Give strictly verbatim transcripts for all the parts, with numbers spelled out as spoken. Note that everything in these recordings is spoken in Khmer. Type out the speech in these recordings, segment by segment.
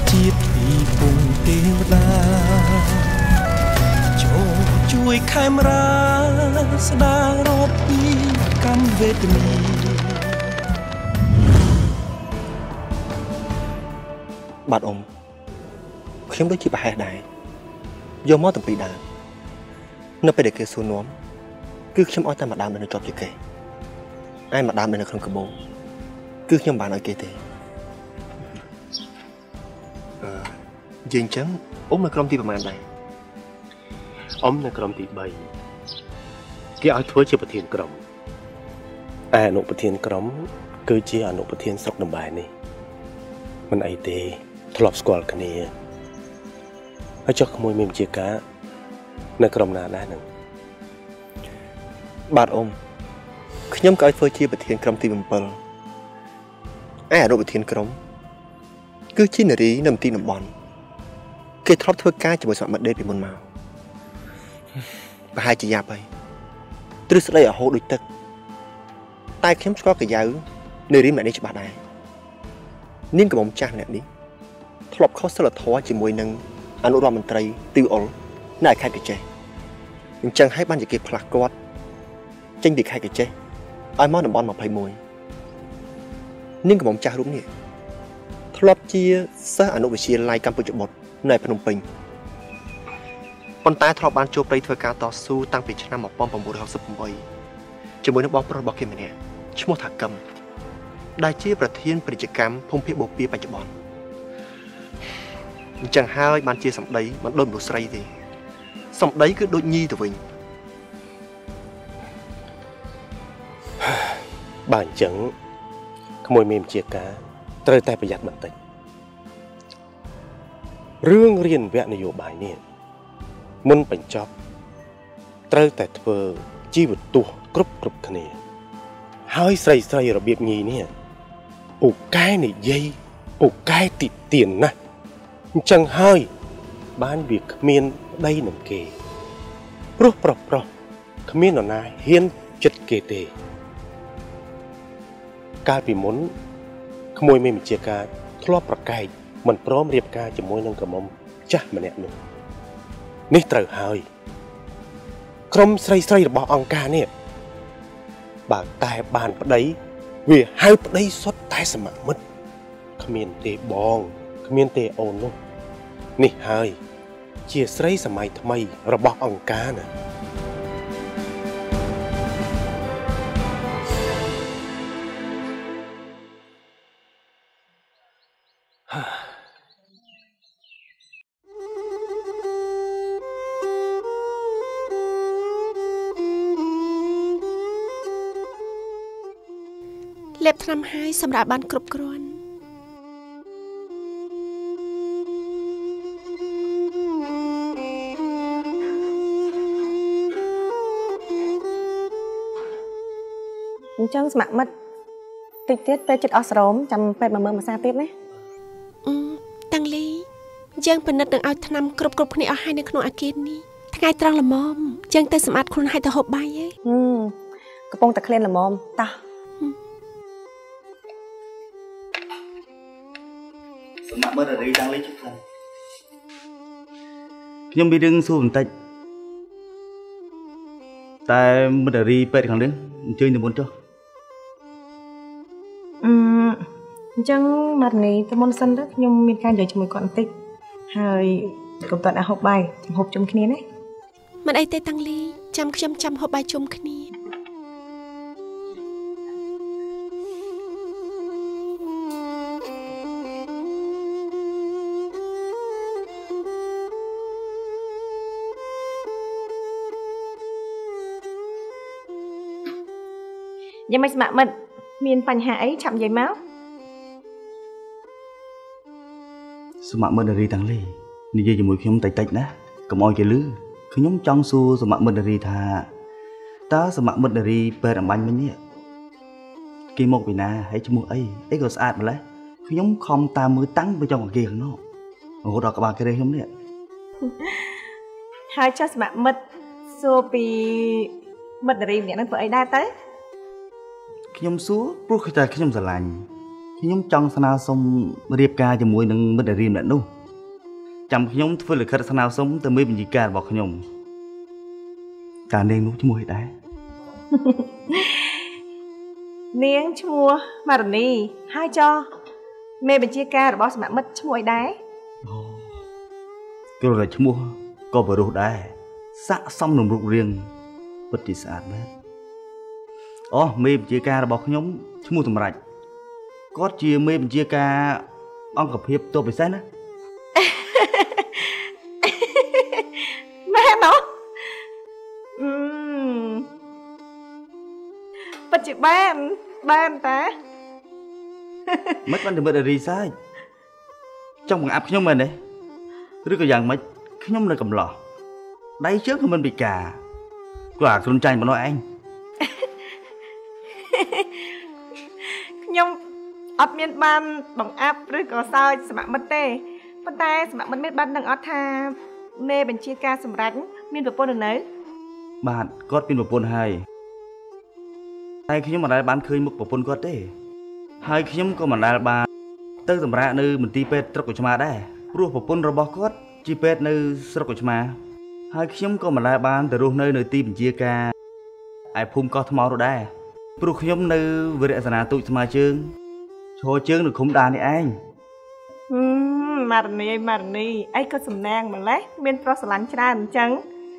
ជាតិពីពងទេវតាចូលជួយខេមរាស្ដាររត់ពីកម្មវេទនីបាទអ៊ំខ្ញុំដូចជាប្រហែសដែរយកមកទាំងពីរដើមនៅពេលដែលគេសួរនាំគឺខ្ញុំឲ្យតែម្ដងនៅជាប់ជាគេឯម្ដងនៅក្នុងកាបូបគឺខ្ញុំបានឲ្យគេទេអឺនិយាយអញ្ចឹងអ៊ំនៅក្រុមទីប្រហែលដែរអ៊ំនៅក្រុមទីបីគេឲ្យធ្វើជាប្រធានក្រុមតែអនុប្រធានក្រុមគឺជាអនុប្រធានស្រុកដំបែនេះមិនអីទេធ្លាប់ស្គាល់គ្នាហើយចុះក្មួយមានជាការនៅក្រុមណាដែរនឹងបាទអ៊ំខ្ញុំក៏ឲ្យធ្វើជាប្រធានក្រុមទី7ឯអនុប្រធានក្រុមគឺជានារីនៅមន្ទីរតំបន់គេធ្លាប់ធ្វើការជាមួយសមមិត្តដេតពីមុនមកប្រហែលជាយ៉ាប់ហើយទ្រឹស្ដីឲ្យហូរដូចទឹកតែខ្ញុំស្គាល់កាយៅនារីម្នាក់នេះច្បាស់ដែរនាងកំមុំចាស់ម្នាក់នេះធ្លាប់ខុសសិលធម៌ជាមួយនឹងអនុរដ្ឋមន្ត្រីទីវអុលនៅខេត្តកញ្ចេះអញ្ចឹងហើយបានជាគេផ្លាស់គាត់ចេញពីខេត្តកញ្ចេះឲ្យមកតំបន់21នាងកំមុំចាស់រូបនេះធ្លាប់ជាសិស្សអនុវិទ្យាល័យកម្ពុជាបុត្រនៅភ្នំពេញប៉ុន្តែធ្លាប់បានចូលព្រៃធ្វើការតស៊ូតាំងពីឆ្នាំ1968ជាមួយនឹងបងប្រុសរបស់គេម្នាក់ឈ្មោះថាកឹមដែលជាប្រធានពាណិជ្ជកម្មភូមិភាគបូព៌ាបច្ចុប្បន្នអញ្ចឹងហើយបានជាសម្ដីមិនដូចមនុស្សស្រីទេសម្ដីគឺដូចញីទៅវិញបើអញ្ចឹងក្មួយមានជាការត្រូវតែប្រយ័ត្នបន្តិចរឿងរៀនវគ្គនយោបាយនេះមុនបញ្ចប់ត្រូវតែធ្វើជីវទស្សន៍គ្រប់គ្រប់គ្នាហើយស្រីស្រីរបៀបញីនេះពូកែនិយាយពូកែតិទៀនណាស់អញ្ចឹងហើយបានវាគ្មានប្តីនឹងគេព្រោះប្រុសប្រុសគ្មាននរណាហ៊ានចិត្តគេទេកាលពីមុនក្មួយមានវិជាការធ្លាប់ប្រកែកមិនព្រមរៀបការជាមួយនឹងកមុំចាស់ម្នាក់នោះនេះត្រូវហើយក្រុមស្រីស្រីរបស់អង្គការនេះបើតែបានប្តីវាហៅប្តីសុទ្ធតែសមមិត្តគ្មានទេបងគ្មានទេអូននោះនេះហើយជាស្រីសម័យថ្មីរបស់អង្គការណាលេបថ្នាំហើយសម្រាប់បានគ្រប់គ្រាន់អញ្ចឹងស្ម័គ្រមិត្តតិចទៀតពេលចិត្តអស់ស្រោមចាំពេទ្យមកមើលភាសាទៀតណាអឺតាំងលីយើងពិនិត្យនឹងឲ្យថ្នាំគ្រប់គ្រប់គ្នាអស់ហើយនៅក្នុងអាគារនេះថ្ងៃត្រង់ល្មមយើងទៅសម្អាតខ្លួនឲ្យទៅហូបបាយហីហឹមកំពុងតែក្លៀនល្មមតោះសម្រាប់មើលរីតាំងលេងជិះខ្លួនខ្ញុំមានរឿងសួរបន្តិចតែមើលរីពេទ្យខាងនេះអញ្ជើញទៅមុនចុះអឺអញ្ចឹងម៉ារនីទៅមុនសិនទៅខ្ញុំមានការនិយាយជាមួយគាត់បន្តិចហើយកុំតើដាក់ហូបបាយចាំហូបជុំគ្នាណាមិនអីទេតាំងលីចាំខ្ញុំចាំហូបបាយជុំគ្នាយ៉ាងមិនស្ម័គ្រមិត្តមានបញ្ហាអីឆាប់និយាយមកសមមិត្តរីតាំងលីនិយាយជាមួយខ្ញុំតិចតិចណាកុំអោយគេលឺខ្ញុំចង់សួរសមមិត្តរីថាតើសមមិត្តរីពេទ្យអំបញ្ញមិញនេះគេមកពីណាហើយឈ្មោះអីអីក៏ស្អាតម្ល៉េះខ្ញុំខំតាមមើលតាំងពីចុងអាគារខាងនោះរហូតដល់ក្បាលគ្រេះខ្ញុំនេះហើយចុះសមមិត្តសួរពីមិត្តរីម្នាក់ហ្នឹងធ្វើអីដែរទៅខ្ញុំសួរព្រោះតែខ្ញុំស្រឡាញ់ខ្ញុំចង់ស្នើសុំរៀបការជាមួយនឹងមិត្តរៀនម្នាក់នោះចាំខ្ញុំធ្វើលិខិតស្នើសុំទៅមេបញ្ជាការរបស់ខ្ញុំតើនាងនោះឈ្មោះអីដែរនាងឈ្មោះម៉ារនីហើយចោមេបញ្ជាការរបស់សមមិត្តឈ្មោះអីដែរអូគ្រាន់តែឈ្មោះក៏បរិសុទ្ធដែរស័ក្តិសមនឹងរូបរាងពិតជាស្អាតមែនអូមេបញ្ជាការរបស់ខ្ញុំឈ្មោះសម្រេចគាត់ជាមេបញ្ជាការអង្គភាពទោះពិសេសណាមែនអត់អឺពិតជាបានបានតាមិនបានតែមិត្តរីសាច់ចង់បង្អាប់ខ្ញុំមែនទេឬក៏យ៉ាងម៉េចខ្ញុំនៅកំឡោះដៃជើងក៏មិនពិការគាត់អាខ្លួនចាញ់ប៉ុណ្ណោះឯងខ្ញុំអត់មានបានបង្អាប់ឬក៏សើចសមមិត្តទេប៉ុន្តែសមមិត្តមានបានដឹងអត់ថាមេបញ្ជាការសម្រាប់មានប្រពន្ធនៅបាទគាត់មានប្រពន្ធហើយតែខ្ញុំមិនដែលបានឃើញមុខប្រពន្ធគាត់ទេហើយខ្ញុំក៏មិនដែលបានទៅសម្រាប់នៅមន្ទីរពេទ្យស្រុកកូឆ្មាដែរព្រោះប្រពន្ធរបស់គាត់ជាពេទ្យនៅស្រុកកូឆ្មាហើយខ្ញុំក៏មិនដែលបានទៅរស់នៅនៅទីបញ្ជាការឯភូមិកោះថ្មនោះដែរព្រោះខ្ញុំនៅវិរៈសនាទូចស្មាជើងឈរជើងនៅឃុំដាននេះឯងហឹមម៉ារនីម៉ារនីអីក៏សំណាងម្លេះមានប្រុសស្រឡាញ់ច្រើនអញ្ចឹង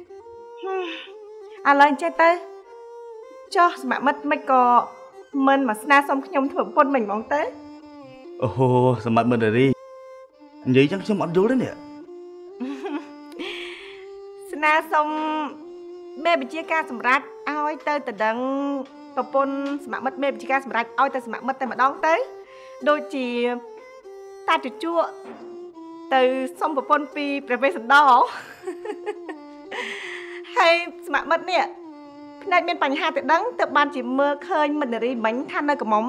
ឥឡូវចេះទៅចុះសមមិត្តមិនក៏មិនមកស្នើសុំខ្ញុំធ្វើប្រពន្ធមិនហ្មងទៅអូហូសមត្ថមិត្តរីនិយាយចឹងខ្ញុំអត់យល់ទេនេះស្នើសុំមេបញ្ជាការសម្រាប់ឲ្យទៅតដឹងប្រពន្ធសមមិត្តមេបញ្ជាការសម្រាប់ឲ្យទៅសមមិត្តតែម្ដងទៅដូចជាតាជជក់ទៅសុំប្រពន្ធពីព្រះវេស្សន្តរហើយសមមិត្តនេះភ្នែកមានបញ្ហាទៅដឹងទៅបានជាមើលឃើញមិត្តរីមិញថានៅកំមុំ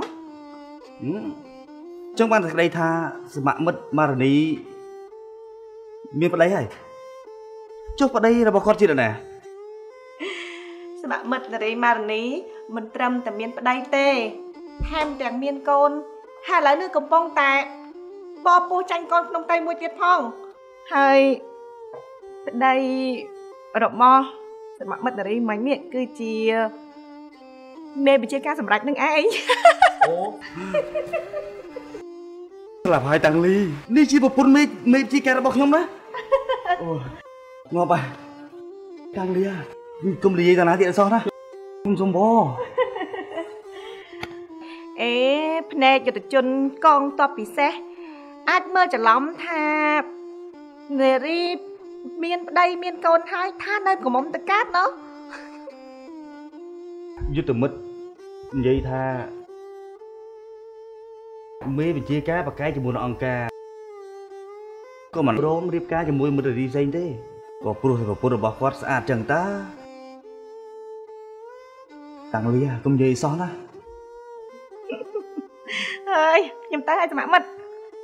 ចឹងបានតែក្តីថាសមមិត្តម៉ារនីមានប្តីហើយចុះប្តីរបស់គាត់ជាណាសមមិត្តរីម៉ារនីមិនត្រឹមតែមានប្តីទេថែមទាំងមានកូនហើយឥឡូវនេះកំពុងតែបបពោះចាញ់កូនក្នុងtayមួយទៀតផងហើយប្តីរបស់សមមិត្តរីមិញនេះគឺជាមេបញ្ជាការសម្រាប់នឹងឯងអូស្លាប់ហើយតាំងលីនេះជាប្រពន្ធមេមេបញ្ជាការរបស់ខ្ញុំណាអូងាប់ហើយតាំងលីកុំនិយាយតាណាទៀតអត់សោះណាខ្ញុំសុំបងអេភ្នែកយុទ្ធជនកងទ័ពពិសេសអាចមើលច្រឡំថានារីមានប្តីមានកូនហើយថានៅកំមុំតកាតណោះយុទ្ធមិត្តនិយាយថាមេបញ្ជាការបកកាយជាមួយនឹងអង្គការក៏មិនព្រមរៀបការជាមួយមិត្តរីផ្សេងទេក៏ព្រោះតែប្រពន្ធរបស់គាត់ស្អាតចឹងតាតាំងលីកុំនិយាយសោះណាហើយខ្ញុំទៅឲ្យសមមិត្ត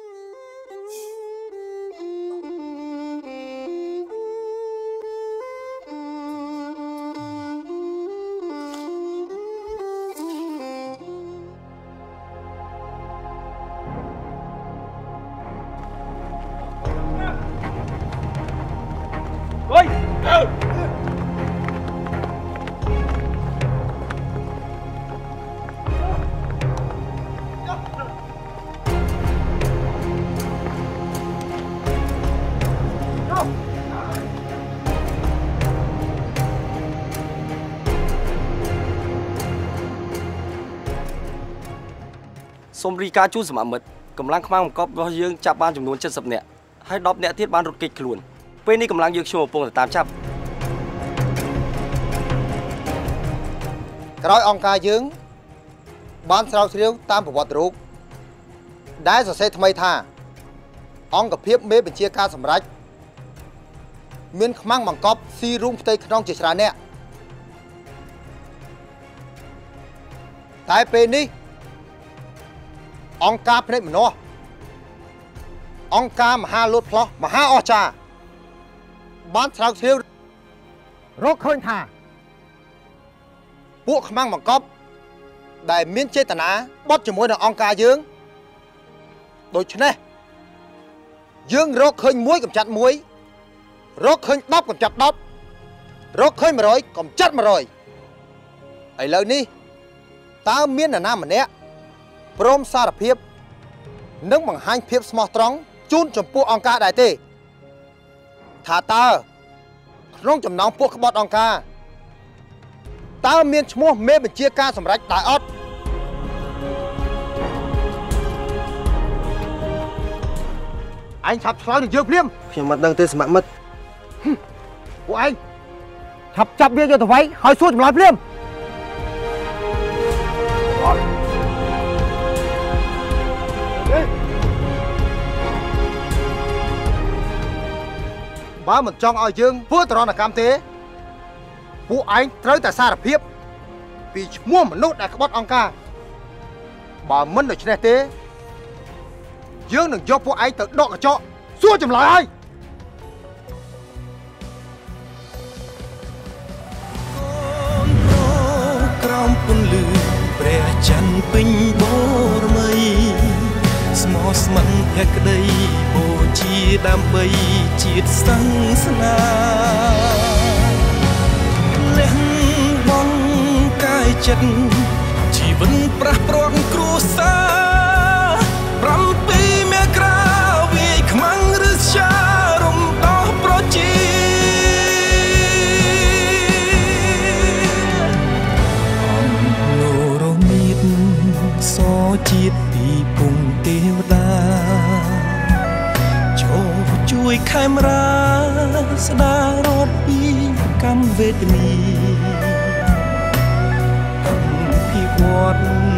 សូមរីកាជូនសមមិត្តកម្លាំងខ្មាំងបង្កប់របស់យើងចាប់បានចំនួនเจ็ดสิบនាក់ហើយដប់នាក់ទៀតបានរត់គេចខ្លួនពេលនេះកម្លាំងយើងខ្ញុំកំពុងតែតាមចាប់ក្រោយអង្គការយើងបានស្រាវជ្រាវតាមប្រវត្តិរូបដែលសរសេរថ្មីថាអង្គភាពមេបញ្ជាការសម្រេចមានខ្មាំងបង្កប់ស៊ីរូងផ្ទៃក្នុងជាច្រើនអ្នកតែពេលនេះអង្គការភ្នែកម្នាស់អង្គការមហាលូតផ្លោះមហាអស្ចារ្យបានស្រាវជ្រាវរកឃើញថាពួកខ្មាំងបង្កប់ដែលមានចេតនាបត់ជាមួយនឹងអង្គការយើងដូច្នេះយើងរកឃើញមួយកំចាត់មួយរកឃើញដប់កំចាត់ដប់រកឃើញ100កំចាត់100ឥឡូវនេះតើមាននរណាម្នាក់ព្រមសារភាពនិងបង្ហាញភាពស្មោះត្រង់ជូនចំពោះអង្គការដែរទេថាតើក្នុងចំណោមពួកក្បត់អង្គការតើមានឈ្មោះមេបញ្ជាការសម្រេចដែរអត់ឯងឆាប់ឆ្លើយនឹងយើងភ្លាមខ្ញុំមិនដឹងទេសមមិត្តពួកឯងឆាប់ចាប់វាយកទៅវាយហើយសួរចម្លើយភ្លាមបើមិនចង់ឲ្យយើងធ្វើទរណកម្មទេពួកឯងត្រូវតែសារភាពពីឈ្មោះមនុស្សដែលក្បត់អង្គការបើមិនដូច្នេះទេយើងនឹងយកពួកឯងទៅដកកញ្ចក់សួរចម្លើយហើយក្រោមពន្លឺព្រះច័ន្ទពេញបូរមីស្មោះស្ម័គ្រភក្តីបូជាដើម្បីជាតិសង្សនាលះបង់កាយចិត្តជីវិតប្រះព្រាត់គ្រួសារប្រាំពីមេក្រាវាយខ្មាំងឬជារំដោះប្រជាសជាតិពីពងទេវតាចូលជួយខេមរាស្ដាររត់ពីកម្មវេទនីភិវឌ្ឍ